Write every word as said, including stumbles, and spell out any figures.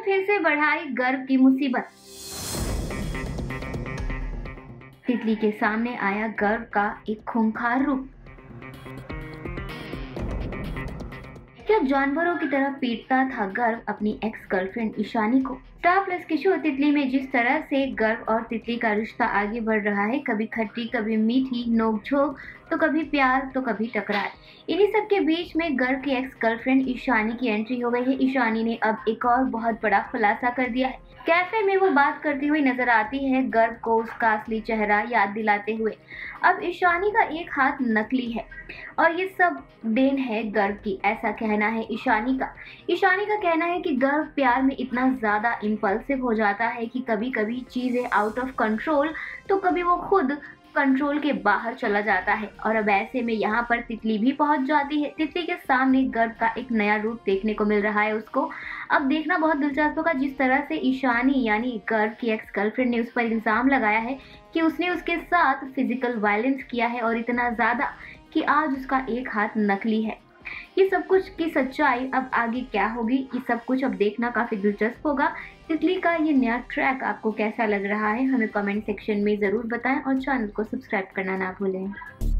फिर से बढ़ाई गर्व की मुसीबत। तितली के सामने आया गर्व का एक खूंखार रूप। क्या जानवरों की तरह पीटता था गर्व अपनी एक्स गर्लफ्रेंड ईशानी को। स्टार प्लस के शो तितली में जिस तरह से गर्व और तितली का रिश्ता आगे बढ़ रहा है, कभी खट्टी कभी मीठी नोक-झोंक, तो कभी प्यार तो कभी टकरार। इन्हीं सब के बीच में गर्व की एक्स गर्लफ्रेंड ईशानी की एंट्री हो गई है। ईशानी ने अब एक और बहुत बड़ा खुलासा कर दिया है। कैफे में वो बात करती हुई नजर आती है, गर्व को उसका असली चेहरा याद दिलाते हुए। अब ईशानी का एक हाथ नकली है और ये सब देन है गर्व की, ऐसा कहना है ईशानी का। ईशानी का कहना है कि गर्व प्यार में इतना ज्यादा इम्पल्सिव हो जाता है कि कभी कभी चीजें आउट ऑफ कंट्रोल, तो कभी वो खुद कंट्रोल के बाहर चला जाता है। और अब ऐसे में यहाँ पर तितली भी पहुंच जाती है। तितली के सामने गर्व का एक नया रूप देखने को मिल रहा है उसको। अब देखना बहुत दिलचस्प होगा जिस तरह से ईशानी यानी गर्व की एक्स गर्लफ्रेंड ने उस पर इल्जाम लगाया है कि उसने उसके साथ फिजिकल वायलेंस किया है, और इतना ज्यादा कि आज उसका एक हाथ नकली है। ये सब कुछ की सच्चाई अब आगे क्या होगी, ये सब कुछ अब देखना काफी दिलचस्प होगा। तितली का ये नया ट्रैक आपको कैसा लग रहा है, हमें कमेंट सेक्शन में जरूर बताएं और चैनल को सब्सक्राइब करना ना भूलें।